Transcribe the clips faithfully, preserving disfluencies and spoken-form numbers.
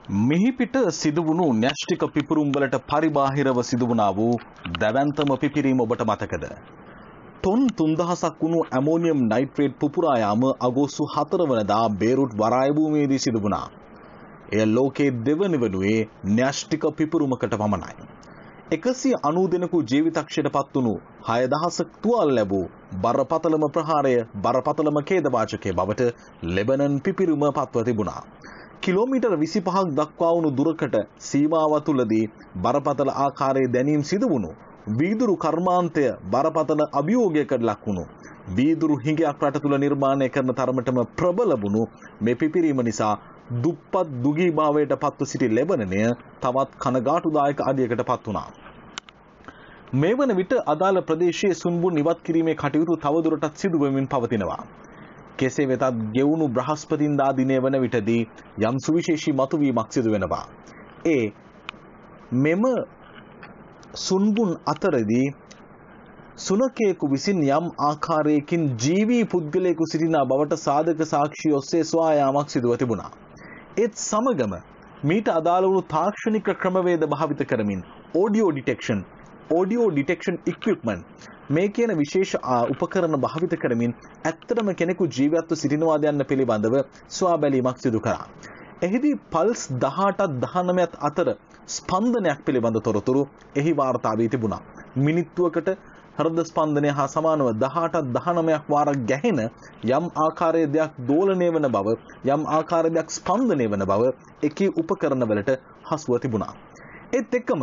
මිහිපිට සිදුවුණු න්‍යෂ්ටික පිපුරුම් වලට පරිබාහිරව සිදුවුණා වූ දැවැන්තම පිපිරීම ඔබට මතකද? ටොන් තුන්දහසක් වුණු ඇමෝනියම් නයිට්‍රේට් පුපුරා යාම අගෝස්තු හතර වනදා බේරුට් වරාය භූමියේදී සිදු වුණා. එය ලෝකයේ දෙවන වනුයේ න්‍යෂ්ටික පිපුරුමකට පමණයි. එකසිය අනූ දෙනෙකු ජීවිතක්ෂයට පත් වුණු හය දහසක් තුවාල ලැබූ බරපතලම ප්‍රහාරය බරපතලම ඛේදවාචකයේ බවට ලෙබනන් පිපිරුම පත්ව තිබුණා. කිලෝමීටර් විසිපහක් දක්වා වුණු දුරකට සීමාව තුළදී බරපතල ආකාරයේ දැනීම් සිදු වුණු වීදුරු කර්මාන්තය බරපතල අභියෝගයකට ලක් වුණු වීදුරු හිඟයක් රට තුළ නිර්මාණය කරන තරමටම ප්‍රබල වුණු මේ පිපිරීම නිසා දුප්පත් දුගී භාවයට පත්ව සිටි ලෙබනනය තවත් කනගාටුදායක අධියකට පත් වුණා. මේ වන විට අදාළ ප්‍රදේශයේ සුන්බුන් ඉවත් කිරීමේ කටයුතු තවදුරටත් සිදු වෙමින් පවතිනවා. කෙසේ වෙතත් ගෙවුණු බ්‍රහස්පතින්දා දිනය වන විටදී යම් සුවිශේෂී මතුවීමක් සිදු වෙනවා. ඒ මෙම සුන්බුන් අතරදී සුනකයෙකු විසින් යම් ආකාරයකින් ජීවී පුද්ගලයෙකු සිටිනා බවට සාධක සාක්ෂි ඔස්සේ සොයා යාමක් සිදුව තිබුණා. ඒත් සමගම මීට අදාළ වූ තාක්ෂණික ක්‍රමවේද භාවිත කරමින් audio detection audio detection equipment මේ කියන විශේෂ උපකරණ භාවිත කරමින් ඇත්තටම කෙනෙකු ජීවත්ව සිටිනවාද යන්න පිළිබඳව සොයා බැලීමක් සිදු කරා. එහිදී පල්ස් දහඅටත් දහනවයත් අතර ස්පන්දනයක් පිළිබඳ තොරතුරු එහි වාර්තා වී තිබුණා. මිනිත්තුවකට හෘද ස්පන්දනය හා සමානව දහඅටත් දහනවයක් වාරක් ගැහෙන යම් ආකාරයේ දෙයක් දෝලණය වන බව, යම් ආකාරයේ දෙයක් ස්පන්දනය වන බව එකී උපකරණවලට හසුව තිබුණා. ඒත් එක්කම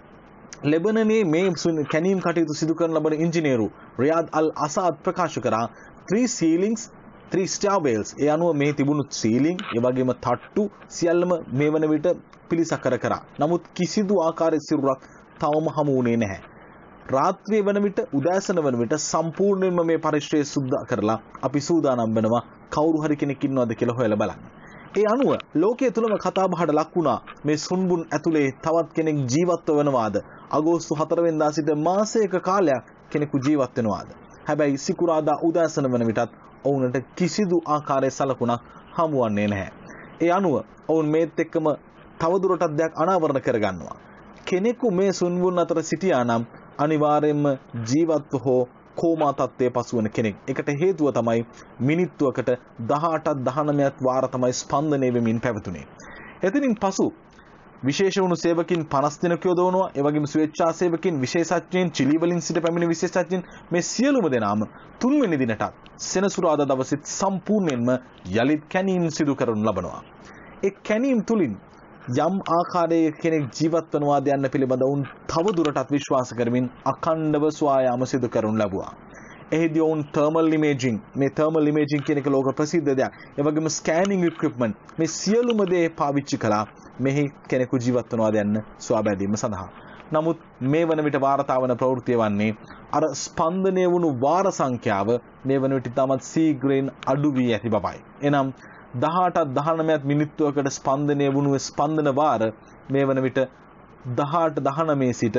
ලෙබනනයේ මේ කැනීම් කටයුතු සිදු කරන ලබන ඉංජිනේරු රියාද් අල් අසාද් ප්‍රකාශ කරා three ceilings three stairwells ඒ අනුව මේ තිබුණු සීලිං ඒ වගේම තට්ටු සියල්ලම මේ වන විට පිළිසකර කරා. නමුත් කිසිදු ආකාරයේ සිරුරක් තවම හමු වුණේ නැහැ. රාත්‍රියේ වන විට උදෑසන වන විට සම්පූර්ණයෙන්ම මේ පරිශ්‍රය සුද්ධ කරලා අපි සූදානම් වෙනවා කවුරු හරි කෙනෙක් ඉන්නවද කියලා හොයලා බලන්න. ඒ අනුව ලෝකයේ තුලම කතා බහට ලක් වුණා මේ සුන්බුන් ඇතුලේ තවත් කෙනෙක් ජීවත්ව වෙනවාද? අගෝස්තු හතර වෙනිදා සිට මාසයක කාලයක් කෙනෙකු ජීවත් වෙනවාද? හැබැයි සිකුරාදා උදෑසන වන විටත් ඔවුන්ට කිසිදු ආකාරයේ සලකුණක් හමුවන්නේ නැහැ. ඒ අනුව ඔවුන් මේත් එක්කම තවදුරටත් දෙයක් අනාවරණ කරගන්නවා. කෙනෙකු මේ සුන්බුන් අතර සිටියා නම් අනිවාර්යයෙන්ම ජීවත්ව හෝ කෝමා තත්ත්වයේ පසුවන කෙනෙක්. ඒකට හේතුව තමයි මිනිත්තුවකට දහඅටත් දහනවයත් වාර තමයි ස්පන්දනය වෙමින් පැවතුනේ. එතනින් පසු විශේෂ වුණු සේවකින් පනස් දෙනෙකු යොදවනවා. ඒ වගේම ස්වේච්ඡා සේවකින් විශේෂඥයින් චිලි වලින් සිට පැමිණි විශේෂඥයින් මේ සියලුම දෙනාම තුන්වෙනි දිනටත් සෙනසුරාදා දවසෙත් සම්පූර්ණයෙන්ම යලිත් කැනීම් සිදු කරනු ලබනවා. ඒ කැනීම් තුලින් යම් ආකාරයේ කෙනෙක් ජීවත් වෙනවාද යන්න පිළිබඳ උන් තවදුරටත් විශ්වාස කරමින් අඛණ්ඩව සොයායාම සිදු කරනු ලැබුවා. එහිදී ඔවුන් තර්මල් ඉමේජින් මේ තර්මල් ඉමේජින් කියන එක ලෝක ප්‍රසිද්ධ දෙයක්. ඒ වගේම ස්කෑනින් ඉක්විප්මන්ට් මේ සියලුම දේ පාවිච්චි කළා මෙහි කෙනෙකු ජීවත් වෙනවාද යන්න සොයා බැලීම සඳහා. නමුත් මේ වන විට වාර්තා වන ප්‍රවෘත්තිය වන්නේ අර ස්පන්දනය වුණු වාර සංඛ්‍යාව මේ වන විට තමත් සීග්‍රයෙන් අඩු වී ඇති බවයි. එනම් දහඅටත් දහනවයත් මිනිත්තුවකට ස්පන්දනය වුණු ස්පන්දන වාර මේ වන විට දහඅට දහනවය සිට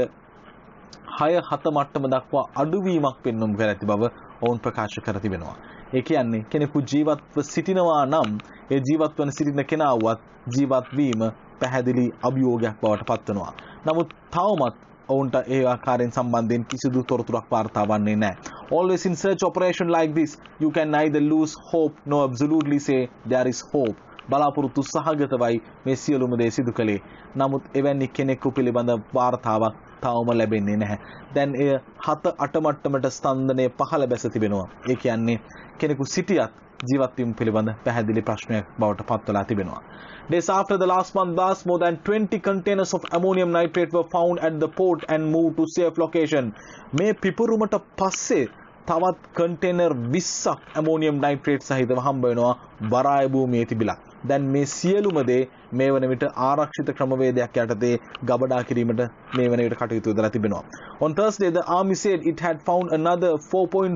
හය හත මට්ටම දක්වා අඩුවීමක් පෙන්වුම් කර ඇති බව ඔවුන් ප්‍රකාශ කර තිබෙනවා. ඒ කියන්නේ කෙනෙකු ජීවත්ව සිටිනවා නම් ඒ ජීවත් වන සිටින කෙනා වුවත් ජීවත් වීම පැහැදිලි අභියෝගයක් බවට පත්වනවා. නමුත් තවමත් ඔවුන්ට ඒ ආකාරයෙන් සම්බන්ධයෙන් කිසිදු තොරතුරක් වාර්තා වන්නේ නැහැ. Always in search operation like this, you can neither lose hope nor absolutely say there is hope. බලාපොරොත්තු සහගතවයි මේ සියලුම දේ සිදු කළේ. නමුත් එවැනි කෙනෙකු පිළිබඳ වාර්තාවක් තවම ලැබෙන්නේ නැහැ. දැන් එය හත අට මට්ටමට ස්පන්දනය පහළ බැස තිබෙනවා. ඒ කියන්නේ කෙනෙකු සිටියත් ජීවත් වීම පිළිබඳ පැහැදිලි ප්‍රශ්නයක් බවට පත්වලා තිබෙනවා. Days after the last month, thus more than twenty containers of ammonium nitrate were found at the port and moved to safe location. මේ පිපුරුමට පස්සේ තවත් කන්ටේනර් විස්සක් ඇමෝනියම් නයිට්‍රේට් සහිතව හම්බ වෙනවා වරාය භූමියේ තිබිලා. දැන් මේ සියලුම දේ මේ වන විට ආරක්ෂිත ක්‍රමවේදයක් යටතේ ගබඩා කිරීමට මේ වන විට කටයුතු යොදලා තිබෙනවා. On Thursday, the army said it had found another four point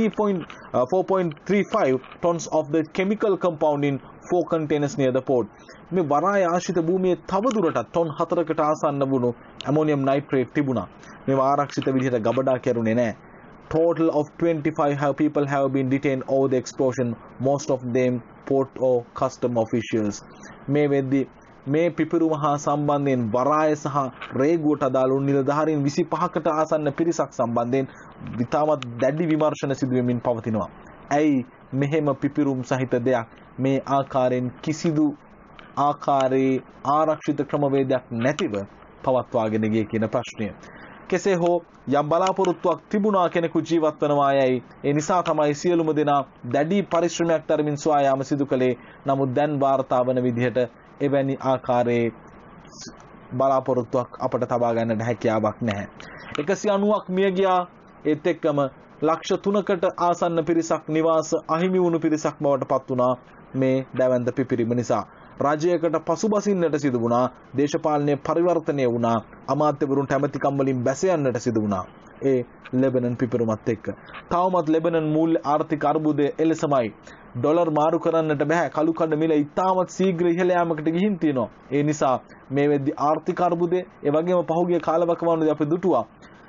three five tons of the chemical compound in four containers near the port. මේ වරාය ආශ්‍රිත භූමියේ තවදුරටත් ටොන් හතරකට ආසන්න වුණු ඇමෝනියම් නයිට්‍රේට් තිබුණා. මේ ආරක්ෂිත විදිහට ගබඩා කරුණේ නැහැ. Total of twenty-five have people have been detained over the explosion, most of them port or custom officials. මේ වෙද්දී මේ පිපිරුම හා සම්බන්ධයෙන් වරාය සහ රේගුවට අදාළ නිලධාරීන් විසිපහකට ආසන්න පිරිසක් සම්බන්ධයෙන් විතාමත් දැඩි විමර්ශන සිදු වෙමින් පවතිනවා. ඇයි මෙහෙම පිපිරුම් සහිත දෙයක් මේ ආකාරයෙන් කිසිදු ආකාරයේ ආරක්ෂිත ක්‍රමවේදයක් නැතිව පවත්වාගෙන ගියේ කියන ප්‍රශ්නය. කෙසේ හෝ යම් බලාපොරොත්තුවක් තිබුණා කෙනෙකු ජීවත් වෙනවා යයි ඒ නිසා තමයි සියලුම දෙනා දැඩි පරිශ්‍රමයක් දරමින් සොයා යාම සිදු කළේ. නමුත් දැන් වාර්තා වන විදිහට එවැනි ආකාරයේ බලාපොරොත්තුවක් අපට තබා ගන්නට හැකියාවක් නැහැ. එකසිය අනූවක් මිය ගියා. ඒත් එක්කම ලක්ෂ තුනකට ආසන්න පිරිසක් නිවාස අහිමි වුණු පිරිසක් බවට පත් වුණා මේ දැවැන්ත පිපිරීම නිසා. රජයකට පසුබසින්නට සිදු වුණා. දේශපාලනය පරිවර්තනය වුණා. අමාත්‍යවරුන්ට ඇමතිකම් වලින් බැස යන්නට සිදු වුණා. ඒ ලෙබනන් පිපිරුමත් එක්ක තවමත් ලෙබනන් මූල්‍ය ආර්ථික අර්බුදය එලෙසමයි. ඩොලර් මාරු කරන්නට බෑ. කළු කඩ මිල ඉතාමත් ශීඝ්‍ර ඉහළ යාමකට ගිහින් තියෙනවා. ඒ නිසා මේ වෙද්දි ආර්ථික අර්බුදය ඒ වගේම පහුගිය කාලවකවානුවේදී අපි දුටුවා.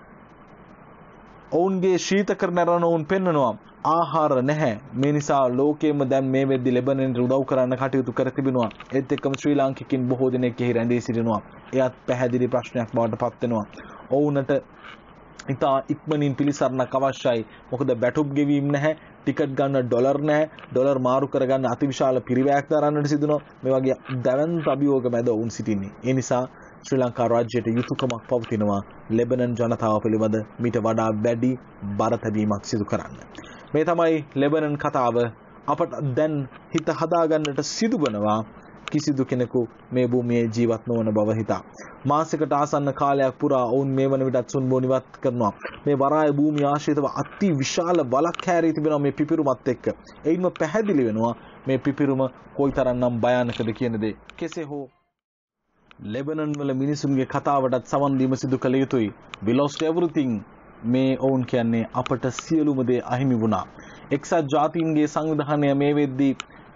ඔවුන්ගේ ශීතකරණ රණ ඔවුන් පෙන්නනවා. ආහාර නැහැ. මේ නිසා ලෝකයේම දැන් මේ වෙද්දි ලෙබනන්ට උදව් කරන්න කටයුතු කර තිබෙනවා. ඒත් එක්කම ශ්‍රී ලාංකිකින් බොහෝ දෙනෙක් එහි රැඳී සිටිනවා. එයත් පැහැදිලි ප්‍රශ්නයක් බවට පත් වෙනවා. ඔවුන්ට ඉතා ඉක්මනින් පිළිසරණක් අවශ්‍යයි. මොකද බැටුප් ගෙවීම් නැහැ. ටිකට් ගන්න ඩොලර් නැහැ. ඩොලර් මාරු කරගන්න අතිවිශාල පිරිවැයක් දරන්නට සිදුනවා. මේ වගේ දැවැන්ත අභියෝග මැද ඔවුන් සිටින්නේ. ඒ නිසා ශ්‍රී ලංකා රාජ්‍යයට යුතුයකමක් පවතිනවා ලෙබනන් ජනතාව පිළිබඳ මීට වඩා වැඩි බර තැබීමක් සිදු කරන්න. මේ තමයි ලෙබනන් කතාව. අපට දැන් හිත හදාගන්නට සිදුවනවා කිසිදු කෙනෙකු මේ භූමියේ ජීවත් නොවන බව හිතා. මාසයකට ආසන්න කාලයක් පුරා ඔවුන් මේ වන විටත් සුන්බෝන් ඉවත් කරනවා. මේ වරාය භූමිය ආශ්‍රිතව අති විශාල බලක් හැරී තිබෙනවා මේ පිපිරුමත් එක්ක. එයින්ම පැහැදිලි වෙනවා මේ පිපිරුම කොයිතරම්නම් භයානකද කියන දේ. කෙසේ හෝ ලෙබනන් වල මිනිසුන්ගේ කතාවටත් සවන් දීම සිදු කළ යුතුයි. We lost everything. මේ ඔවුන් කියන්නේ අපට සියලුම දේ අහිමි වුණා. එක්සත් ජාතීන්ගේ සංවිධානය මේ වෙද්දී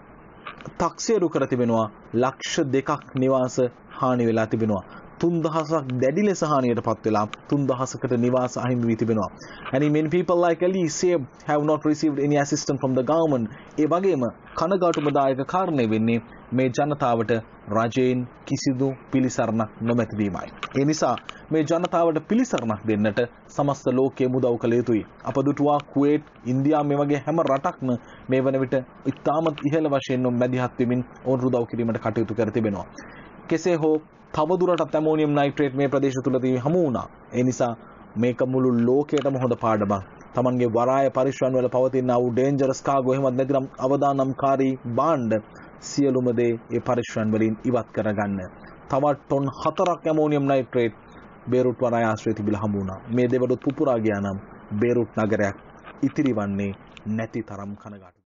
තක්සේරු කර තිබෙනවා ලක්ෂ දෙකක් නිවාස හානි වෙලා තිබෙනවා. තුන් දහසක් දැඩි ලෙස හානියටපත් වෙලා තුන් දහසකට නිවාස අහිමි වී තිබෙනවා. and many people like Ali Saib have not received any assistance from the government. ඒ වගේම කනගාටුමදායක කාරණේ වෙන්නේ මේ ජනතාවට රජයෙන් කිසිදු පිළිසරණක් නොමැති වීමයි. ඒ නිසා මේ ජනතාවට පිළිසරණක් දෙන්නට සමස්ත ලෝකයේ උදව් කළ යුතුයි. අප දුටුවා කුවේට්, ඉන්දියාව මේ වගේ හැම රටක්ම මේ වන විට ඉතාමත් ඉහළ වශයෙන් මැදිහත් වෙමින් ඔවුන් උදව් කිරීමට කටයුතු කර තිබෙනවා. කෙසේ හෝ තවදුරටත් ඇමෝනියම් නයිට්‍රේට් මේ ප්‍රදේශ තුලදී හමු වුණා. ඒ නිසා මේක මුළු ලෝකයටම හොඳ පාඩමක්. තමන්ගේ වරාය පරිශ්‍රයන් වල පවතින ආ වූ ඩේන්ජරස් කාගෝ එහෙමත් නැතිනම් අවදානම්කාරී භාණ්ඩ සියලුම දේ ඒ පරිශ්‍රයන් වලින් ඉවත් කරගන්න. තවත් ටොන් හතරක් ඇමෝනියම් නයිට්‍රේට් බේරුට් වරාය ආශ්‍රයේ තිබිලා හමු වුණා. මේ දෙවලුත් පුපුරා ගියා නම් බේරුට් නගරයක් ඉතිරිවන්නේ නැති තරම් කනගාටුයි.